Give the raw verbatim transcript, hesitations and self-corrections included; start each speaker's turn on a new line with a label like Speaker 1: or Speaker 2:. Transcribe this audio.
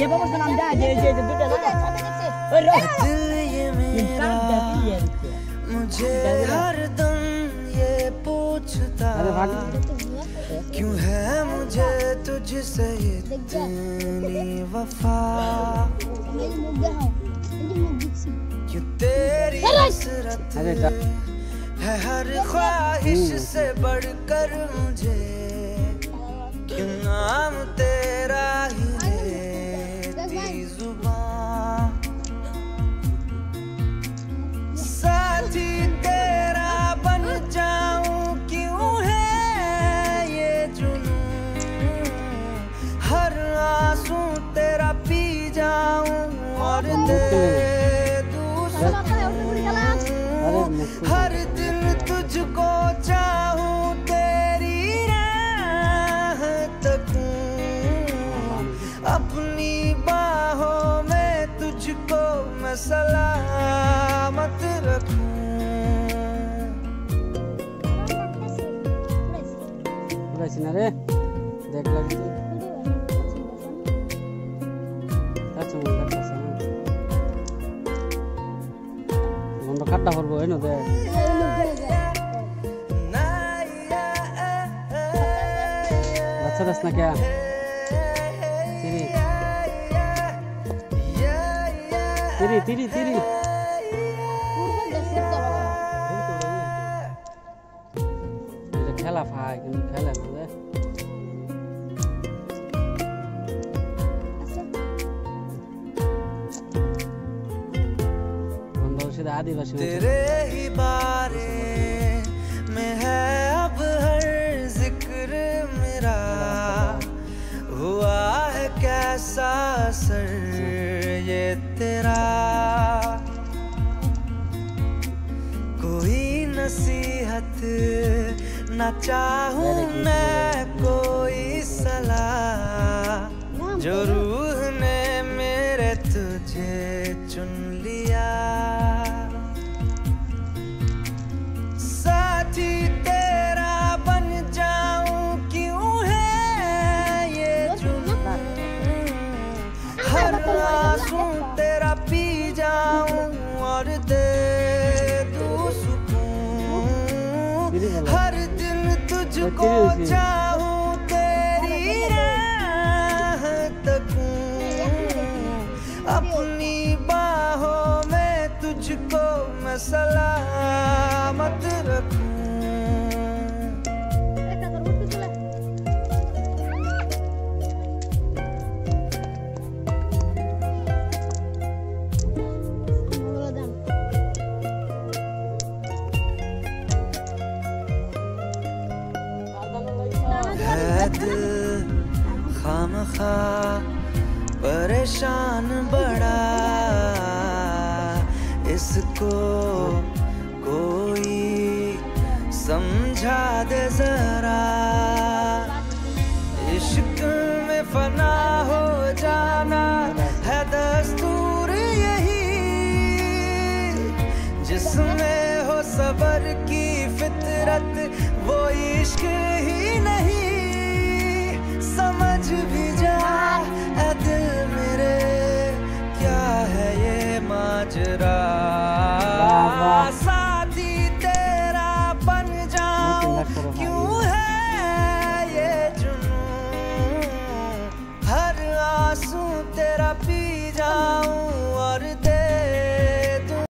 Speaker 1: bapak senang dah je je tu dah lah.
Speaker 2: दिल ये मेरा मुझे हर दम ये पूछता क्यों है मुझे तुझसे इतनी वफा क्यों तेरी हसरत है हर ख्वाहिश से बढ़कर मुझे क्यों नाम तेरा ही लेती जुबान साथी तेरा बन जाऊं क्यों है ये जुनून हर आंसू तेरा पी जाऊं और दे दूं सुकून हर दिन तुझको चाहूं तेरी राह तकूं अपनी बाहों में तुझको मैं सलामत रखूं
Speaker 3: रे देख लगी बंद काटा करबो है न दे अच्छा दस ना क्या तिरी तिरी तिरी तिरी ये खेला फाय कि खेला न दे बंद सीधा आदिवासी
Speaker 2: तेरे ही बारे में है अब हर जिक्र मेरा हुआ है कैसा असर ये तेरा कोई नसीहत न चाहूं मैं कोई सलाह जो रूह ने मेरे तुझे चुन लिया साथी तेरा बन जाऊं क्यों है ये जुनून हर आंसू तेरा पी जाऊं और दे दूं सुकून हर दिन तुझको चाहूं तेरी राह तकूं अपनी बाहों में तुझको मैं सलामत रखूं दिल खामखा परेशान बड़ा इसको कोई समझा दे जरा इश्क में फना हो जाना है दस्तूर यही जिसमें हो सबर की फितरत वो इश्क ही